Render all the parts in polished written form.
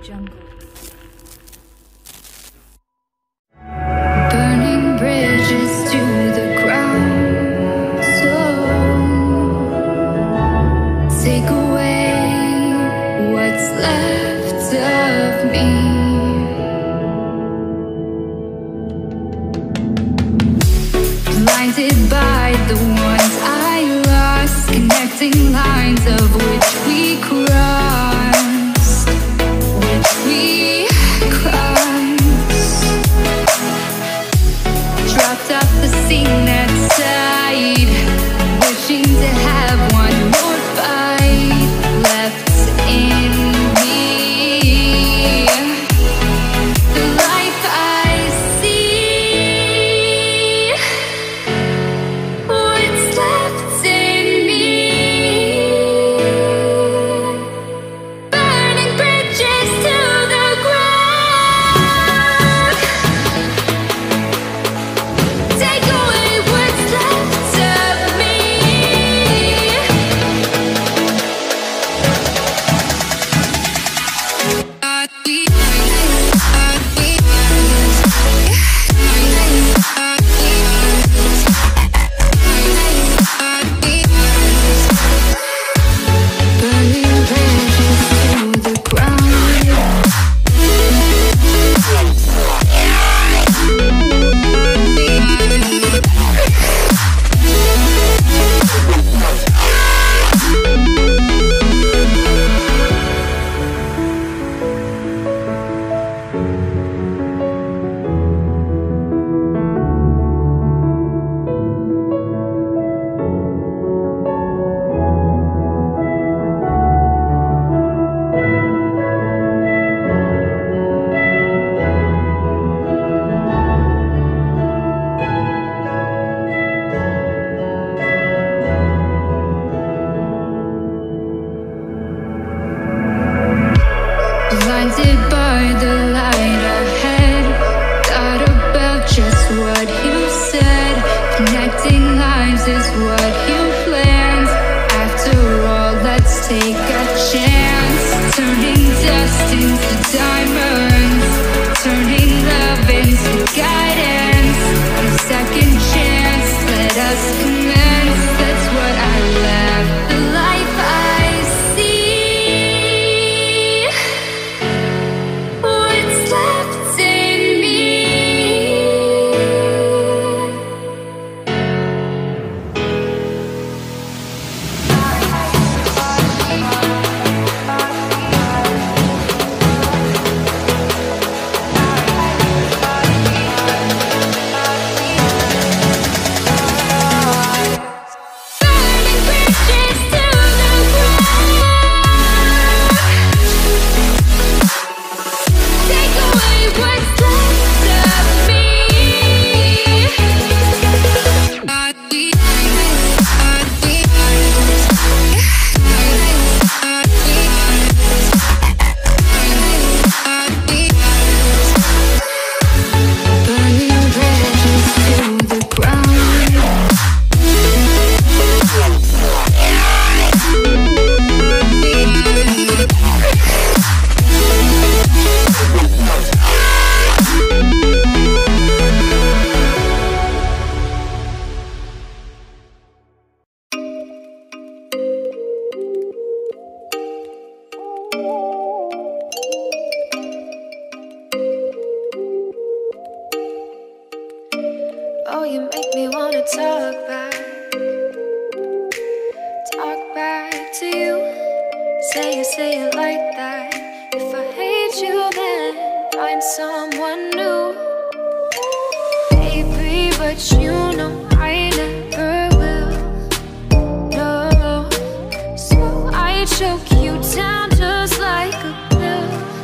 Burning bridges to the ground, so take away what's left of me. Blinded by the ones I lost, connecting lines of which we crossed, which we crossed. Dropped off the scene that side, wishing to have one more fight left in me. The life I see, what's left in me. Burning bridges to the ground. Take away what's left of me. Burning bridges to the ground. Blinded by the light ahead, thought about just what you said. Connecting lives is what you planned. After all, let's take a chance. Turning dust into diamonds, turning love into guidance. A second chance, let us commence. That's what I left. The life I see, what's left in me. Burning bridges to the ground. Take away what's left of me. Burning bridges to the ground. Oh, you make me wanna talk back to you. Say it like that. If I hate you, then find someone new. Baby, but you know I never will. No, so I choke you down just like a pill.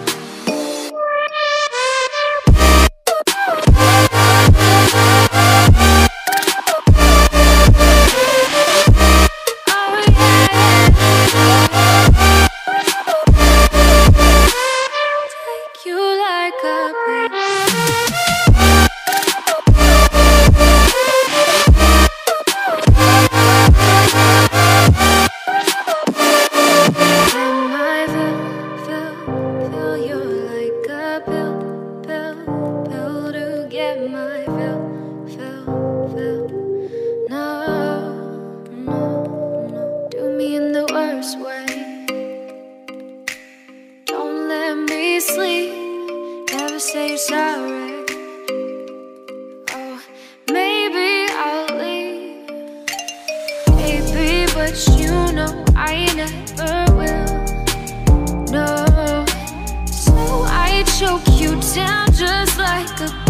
Take you like a pill. worst way. Don't let me sleep, never say sorry. Oh, maybe I'll leave, baby, but you know I never will. No, so I choke you down just like a